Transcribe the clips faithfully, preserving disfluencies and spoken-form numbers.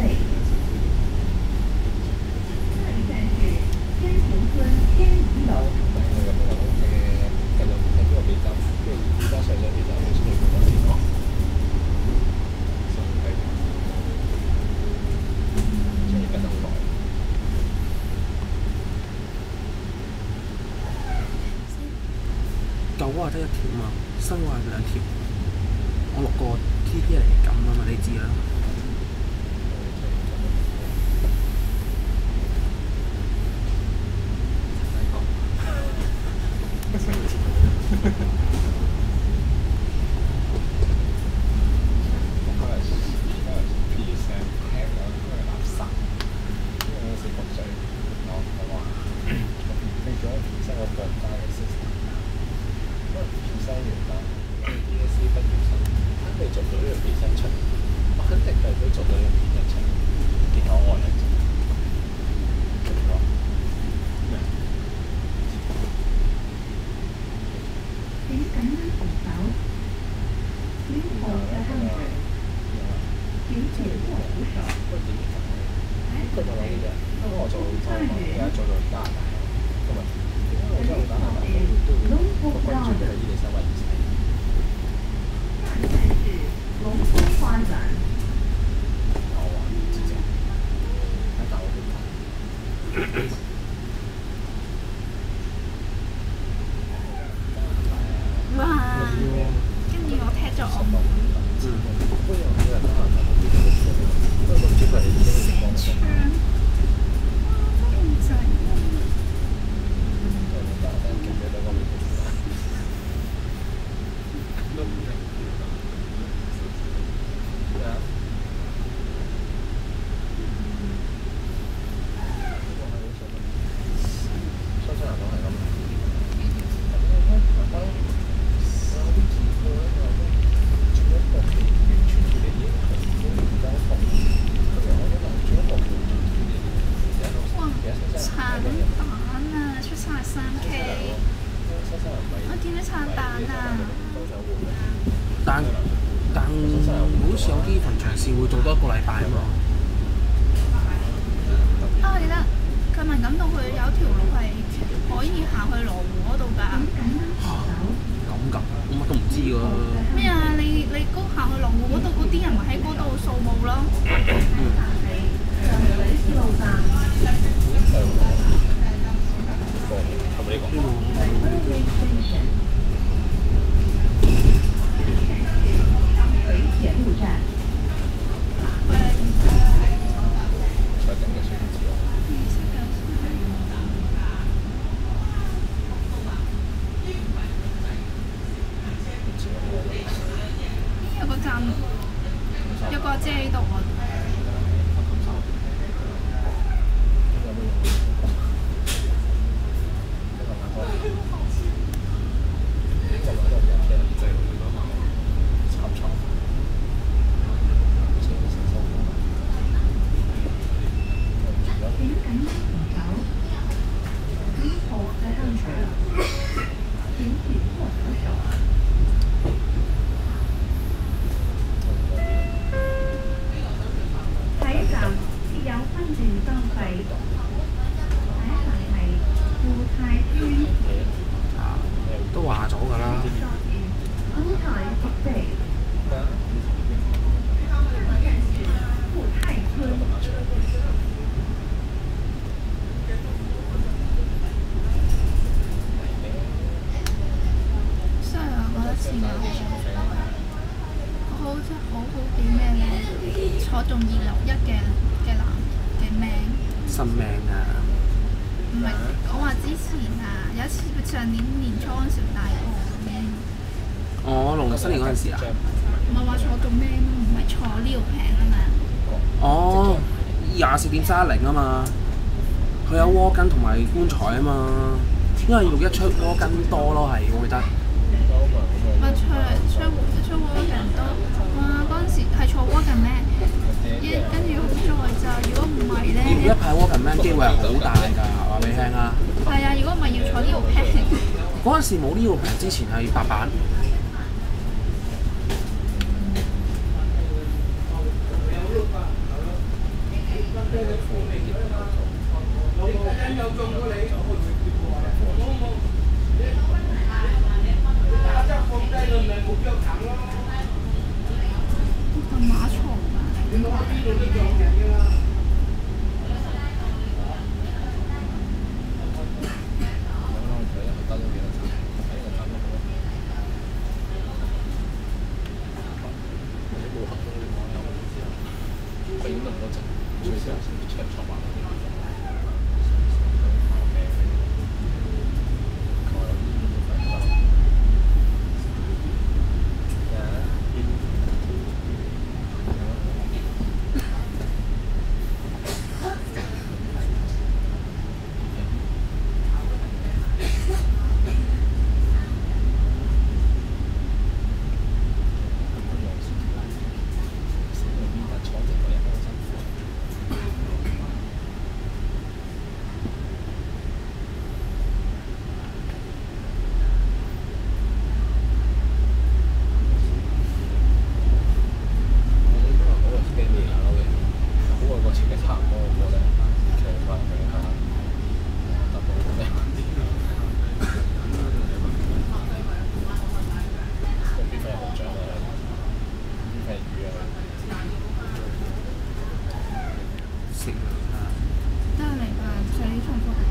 费。下一站是天福村天怡楼。 舊嗰個得一條嘛，新嗰個係兩條。我落個 T P 嚟撳啊嘛，你知啦。但但好似有啲墳場線會做多一個禮拜啊嘛。 啊，我記得佢文錦渡佢有條路係可以行去羅湖嗰度㗎。 嚇咁㗎，我乜都唔知喎。 咩啊？你你嗰行去羅湖嗰度嗰啲人咪喺嗰度掃墓咯。 係咪呢個？ 铁路站。 有個站，有個阿姐喺度啊。 都話咗㗎啦。 所以我覺得前面好真係好好幾咩咧，坐中二六一嘅嘅男嘅命。 新命啊！ 唔係，我話之前啊，有一次上年年初嗰陣時大鑊咁樣。 哦，農曆新年嗰陣時啊？ 唔係話坐到咩咯，唔係坐呢條平啊嘛。 哦，廿四點三一零啊嘛，佢有窩巾同埋棺材啊嘛，因為六一出窩巾多咯，係我記得。 咪出出出窩巾多，哇！嗰陣時係坐窩巾咩？跟住好在就，如果唔係咧， 要一派 walk man 機會係好大㗎，話俾你聽啊！ 係啊，如果唔係要坐呢條平。 嗰陣時冇呢條平，之前係白板。 同馬槽得嚟吧，上啲重複。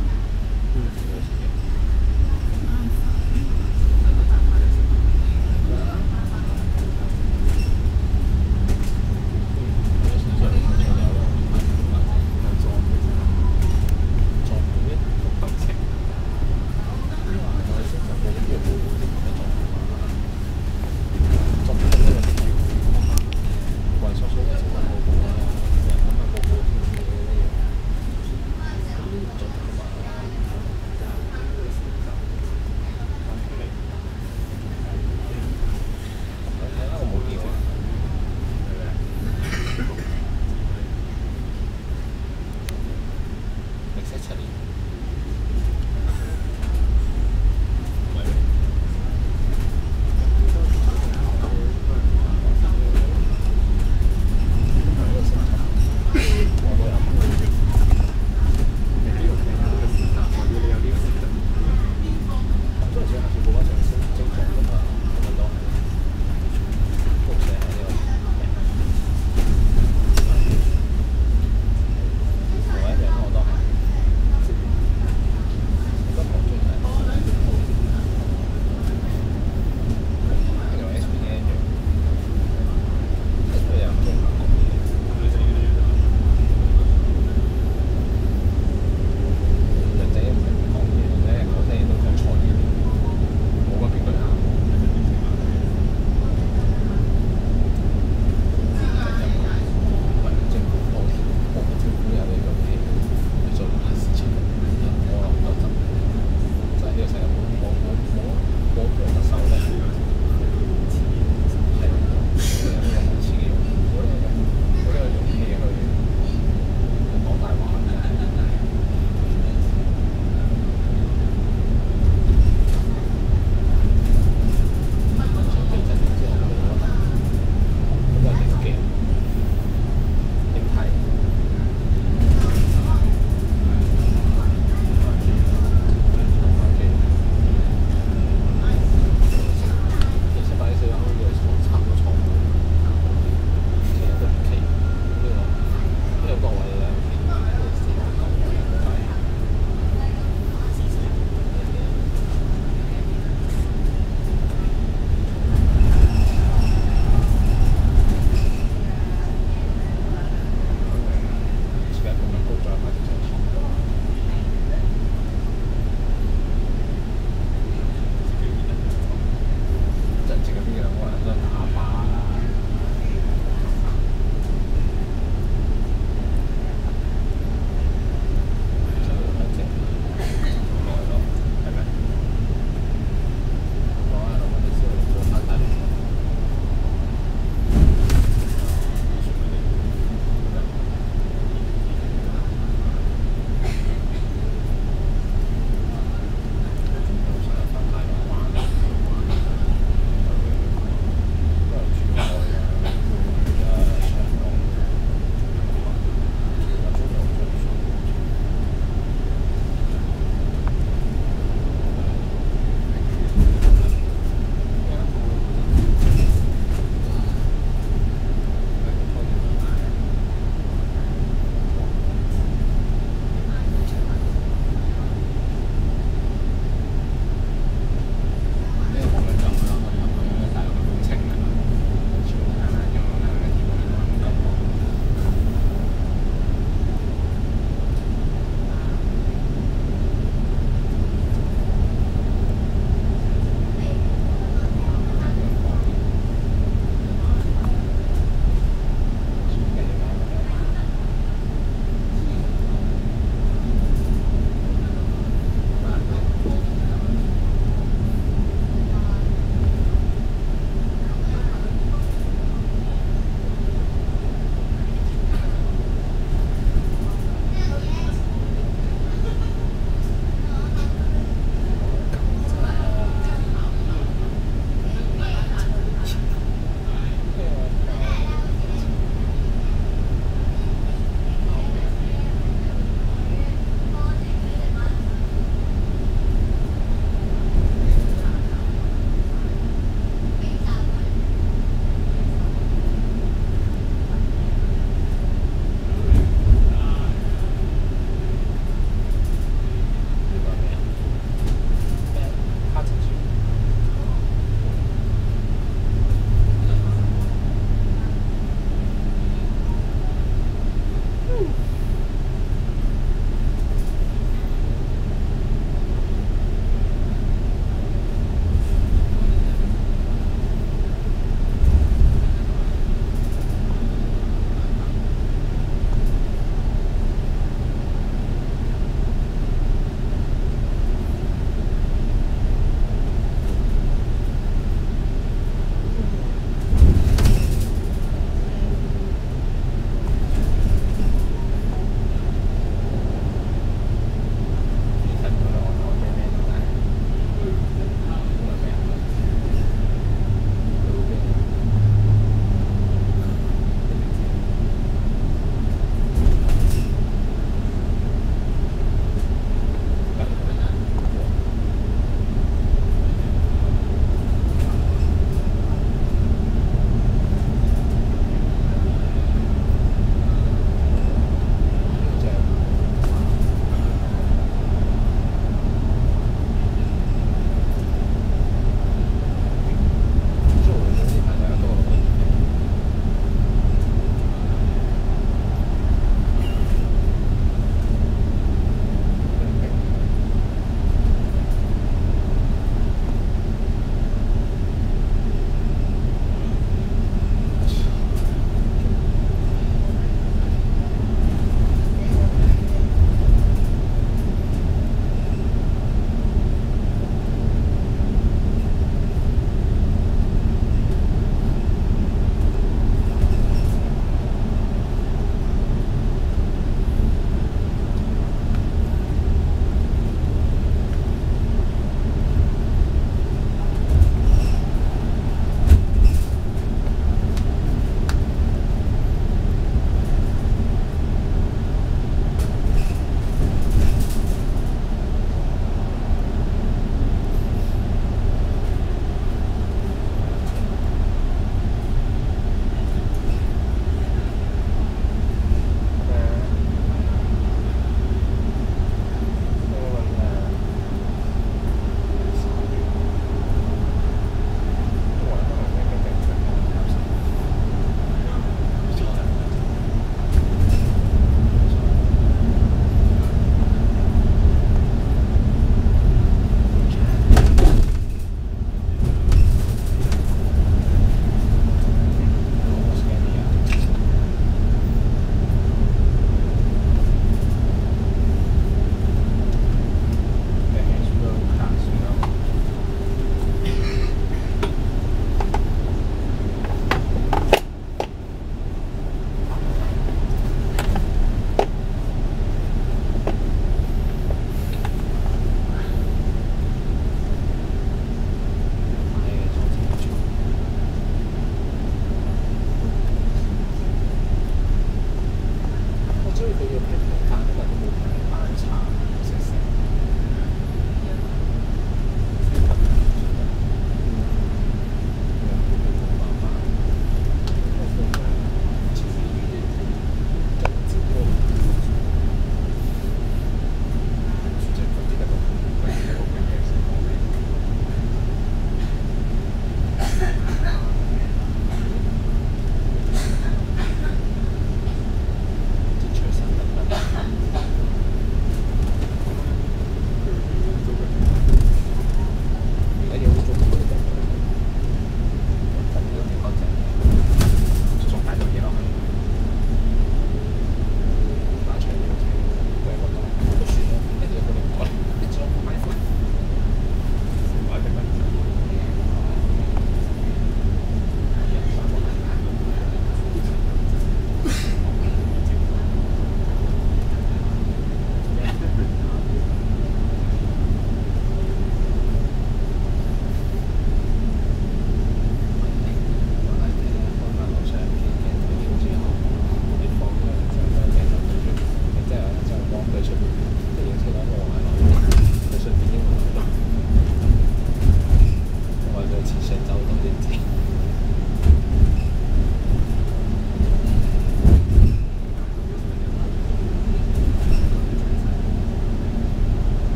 要平衡翻，因為佢冇平衡翻茶食食。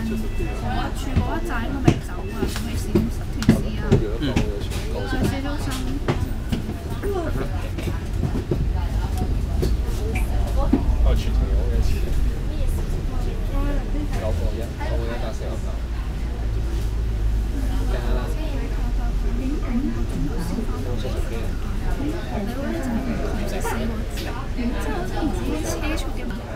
我住嗰一站應該未走啊，仲未試十段試啊。 嗯。 上市中心。 哦，全程有幾次？九個一，九個一加四個九。加啦。七十幾。 你嗰啲就係唔使四個字，即係好似唔知車速嘅問題。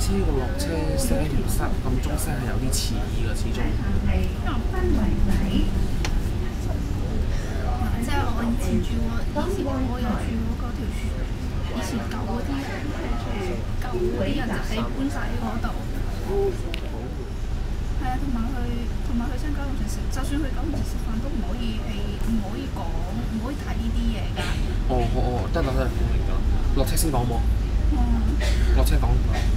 車個落車聲條塞撳鐘聲係有啲似嘅，始終。 即係我以前住過，以前我有住過嗰條樹，以前舊嗰啲舊嗰啲人就喺搬晒喺嗰度。係啊，同埋去同埋去新九龍城食，就算去九龍城食飯都唔可以係唔可以講，唔可以睇呢啲嘢㗎。 哦哦哦，得啦得啦，明㗎啦。落車先講冇？ 嗯。 落車講。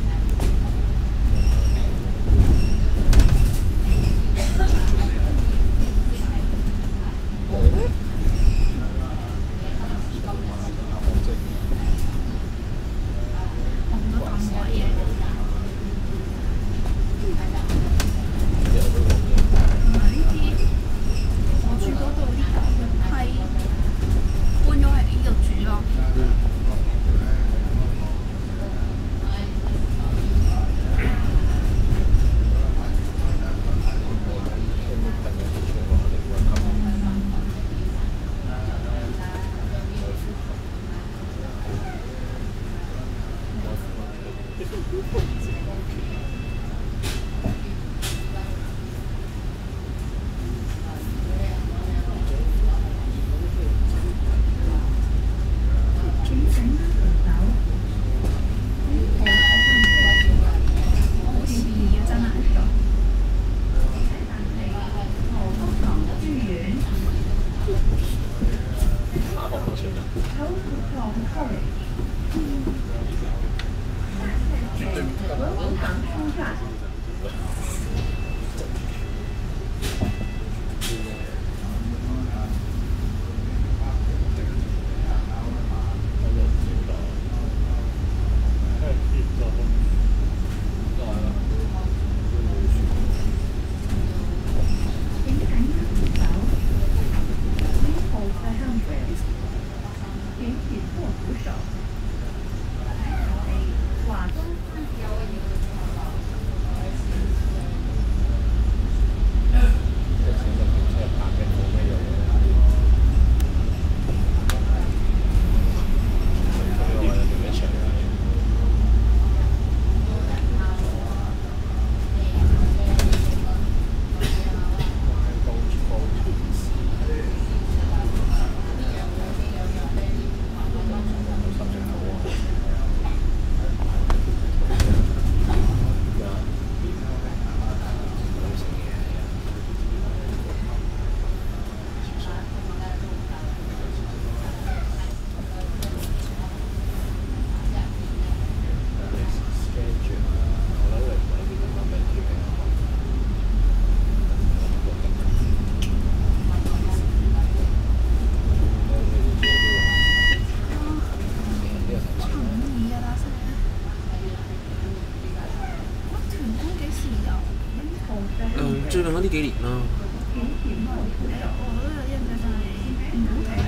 最近嗰呢幾年啦。 我都有印象就係唔好睇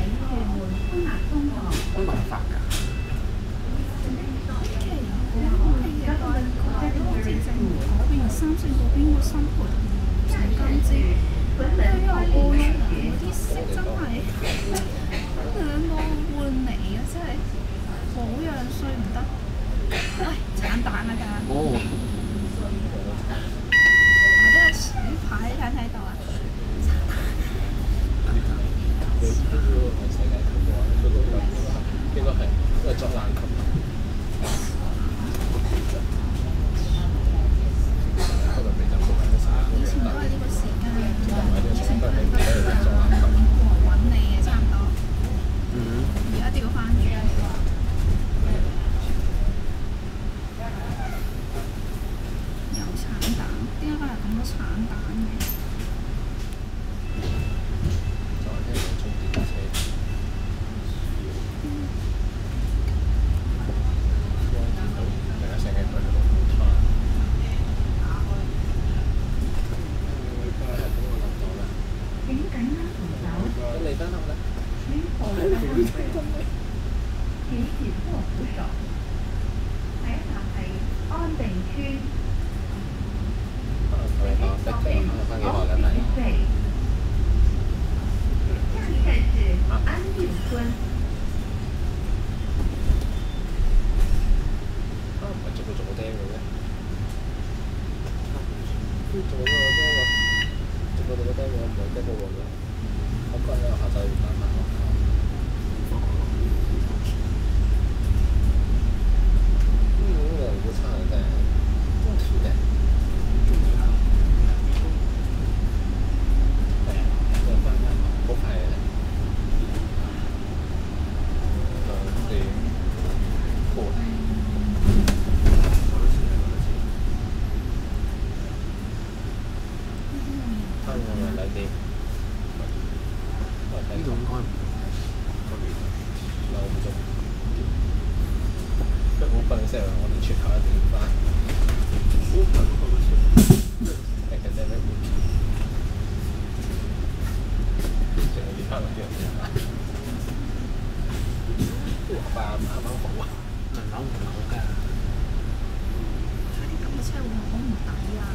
好麻煩㗎。 譬如三聖嗰邊個新盤成金枝，因為我嗰啲色真係兩個換嚟嘅，真係好樣衰唔得。唉，橙蛋啊㗎。 哦。 鼠牌睇唔睇到啊？ 應該係，因為裝冷級。 以前都係呢個時間，以前都係揾你嘅差唔多。 嗯。 而家調翻轉。有橙蛋，點解今日咁多橙蛋嘅？ 啊，唔係逐個逐個釘嘅咩？ 做咗我聽喎，做嗰度嗰單我唔係得個喎㗎，我今日下晝要翻返學校。嗯，我唔差嘅，中途嘅，中途係啊，都係翻返學，好快嘅，兩點半。翻去兩點， 呢度應該唔兩個鐘。即係好笨聲，我哋全校一定要翻。好笨好笑，係嘅啫咩？淨係要翻兩樣嘢。哇！啱啱好啊！ 輪流唔流㗎。 啲咁嘅車會唔會好唔抵啊？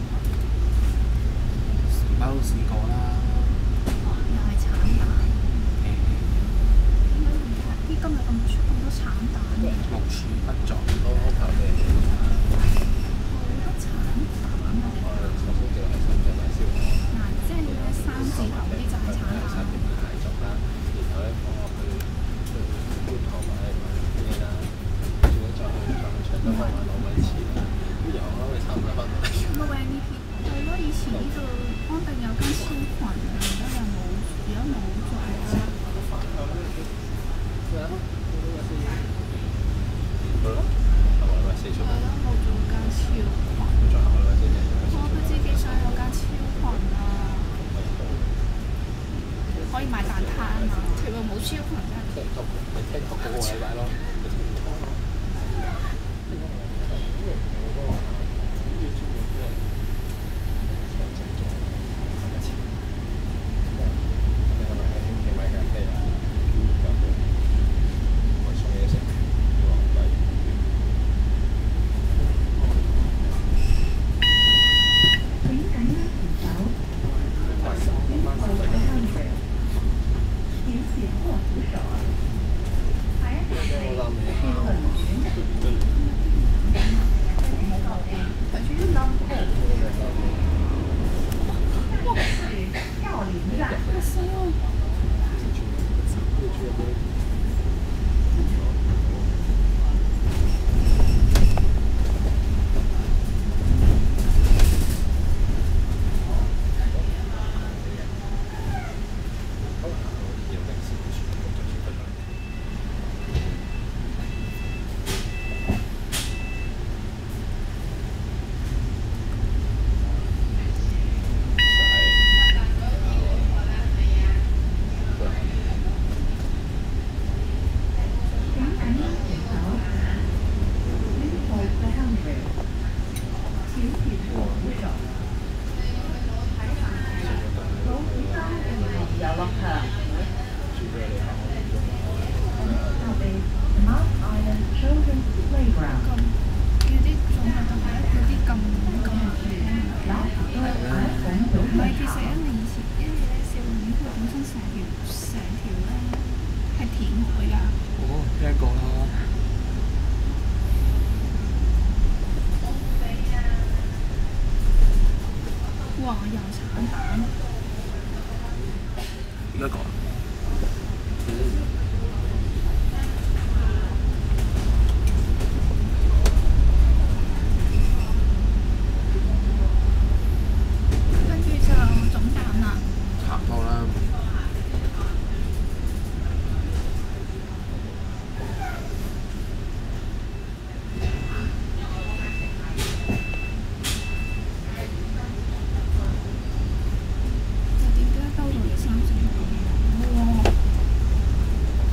成包都試過啦。 又係橙蛋。 誒， 點解啲今日咁出咁多橙蛋嘅？ 無處不在。 我我求你， 好多橙蛋啊！ 我我好似係深圳買燒鵝， 嗱，即係咧三字頭嗰啲就係橙蛋。 三點買蟹粥啦，然後咧放落去去觀塘買買咩啦，跟住咧再去飯場都買買糯米糍啦，跟住我諗佢差唔多翻到嚟。 乜鬼呢片？係咯，以前呢度安定有間超群嘅，而家又冇，而家冇咗啦。 咩啊？好咯，係咪咪四出嚟？ 係咯，冇咗間超群。 再後咪先嚟。 我都知幾想有間超群啊！可以買蛋撻啊嘛，佢話冇超群真係。 聽曲，你聽曲嗰個禮拜咯。 而家講。 跟住就總蛋啦。 差唔多啦。 就點解兜到嚟三成咁？哇！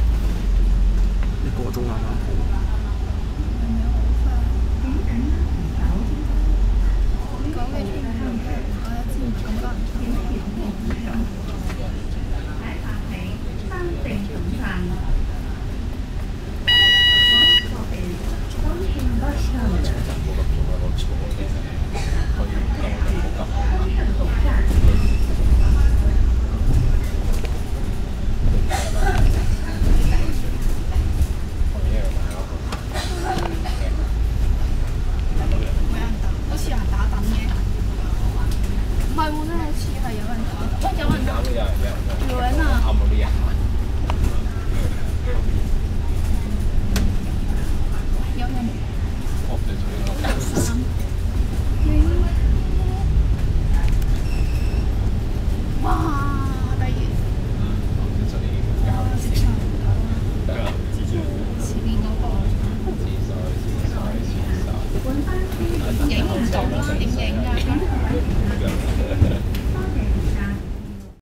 喂，有人啊！ 有人有人有人。 有人啊！